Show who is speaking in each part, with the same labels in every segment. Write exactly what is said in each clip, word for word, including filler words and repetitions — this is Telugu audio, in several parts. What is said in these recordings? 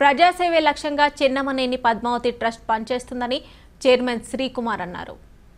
Speaker 1: ప్రజాసేవే లక్ష్యంగా చెన్నమనేని పద్మావతి ట్రస్ట్ పనిచేస్తుందని చైర్మన్ శ్రీకుమార్ అన్నారు.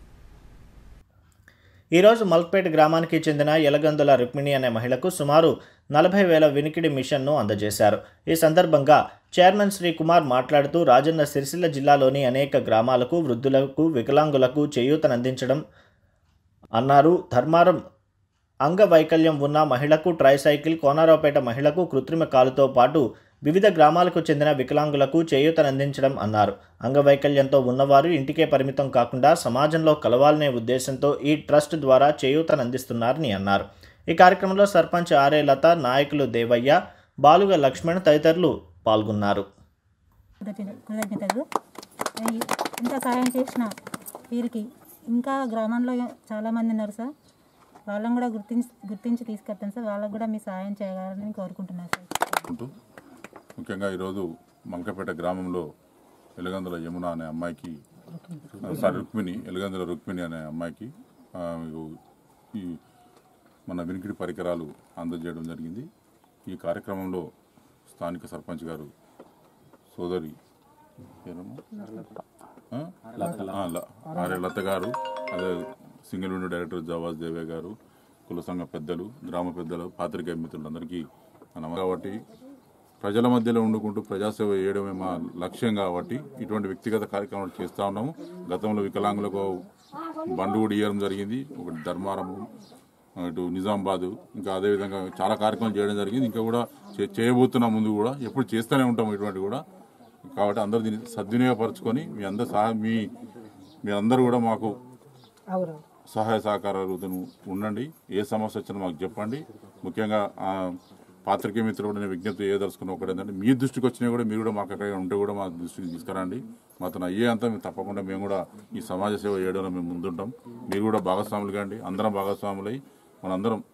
Speaker 2: ఈరోజు మల్క్పేట్ గ్రామానికి చెందిన ఎలగందుల రుక్మిణి అనే మహిళకు సుమారు నలభై వేల వినికిడి మిషన్ను అందజేశారు. ఈ సందర్భంగా చైర్మన్ శ్రీకుమార్ మాట్లాడుతూ రాజన్న సిరిసిల్ల జిల్లాలోని అనేక గ్రామాలకు వృద్ధులకు వికలాంగులకు చేయూతనందించడం అన్నారు. ధర్మారం అంగవైకల్యం ఉన్న మహిళకు ట్రైసైకిల్, కోనరావుపేట మహిళకు కృత్రిమ కాలుతో పాటు వివిధ గ్రామాలకు చెందిన వికలాంగులకు చేయూతనందించడం అన్నారు. అంగవైకల్యంతో ఉన్నవారు ఇంటికే పరిమితం కాకుండా సమాజంలో కలవాలనే ఉద్దేశంతో ఈ ట్రస్ట్ ద్వారా చేయూతనందిస్తున్నారని అన్నారు. ఈ కార్యక్రమంలో సర్పంచ్ ఆర్ఏ లత, నాయకులు దేవయ్య, బాలుగ లక్ష్మణ్ తదితరులు పాల్గొన్నారు.
Speaker 3: ఇంకా సహాయం చేసిన వీరికి ఇంకా గ్రామంలో చాలామంది ఉన్నారు సార్, వాళ్ళని కూడా గుర్తించి గుర్తించి తీసుకెళ్తాను సార్. వాళ్ళకు కూడా మీ సహాయం చేయగలరని కోరుకుంటున్నాను సార్.
Speaker 4: ముఖ్యంగా ఈరోజు మల్కపేట గ్రామంలో ఎలగందుల యమున అనే అమ్మాయికి సారీ రుక్మిణి ఎలగందుల రుక్మిణి అనే అమ్మాయికి ఈ మన వినికిడి పరికరాలు అందజేయడం జరిగింది. ఈ కార్యక్రమంలో స్థానిక సర్పంచ్ గారు సోదరి ఆర్ఏ లత గారు, అదే సింగిల్ విండో డైరెక్టర్ జవాజ్ దేవే గారు, కుల సంఘ పెద్దలు, గ్రామ పెద్దలు, పాత్రికేయ మిత్రులందరికీ నమస్కారం. కాబట్టి ప్రజల మధ్యలో ఉండుకుంటూ ప్రజాసేవ చేయడమే మా లక్ష్యం కాబట్టి ఇటువంటి వ్యక్తిగత కార్యక్రమాలు చేస్తూ ఉన్నాము. గతంలో వికలాంగులకు బండు కూడా ఇవ్వడం జరిగింది, ఒకటి ధర్మారము, ఇటు నిజామాబాదు, ఇంకా అదేవిధంగా చాలా కార్యక్రమాలు చేయడం జరిగింది. ఇంకా కూడా చేయబోతున్నా, ముందు కూడా ఎప్పుడు చేస్తూనే ఉంటాము ఇటువంటి కూడా. కాబట్టి అందరూ దీన్ని సద్వినియోగపరచుకొని మీ అందరు సహా మీ మీ అందరూ కూడా మాకు సహాయ సహకారాలు ఉండండి. ఏ సమస్య వచ్చినా మాకు చెప్పండి. ముఖ్యంగా పాత్రికేయ మిత్రులు కూడా నేను విజ్ఞప్తి చేయదలుచుకున్న ఒకటి ఏంటంటే, మీ దృష్టికి వచ్చినా కూడా మీరు కూడా మాకు ఎక్కడ ఉంటే కూడా మా దృష్టికి తీసుకురండి. మాతో అయ్యే అంతా మేము తప్పకుండా మేము కూడా ఈ సమాజ సేవ చేయడంలో మేము ముందుంటాం. మీరు కూడా భాగస్వాములు కాండి, అందరం భాగస్వాములై మనందరం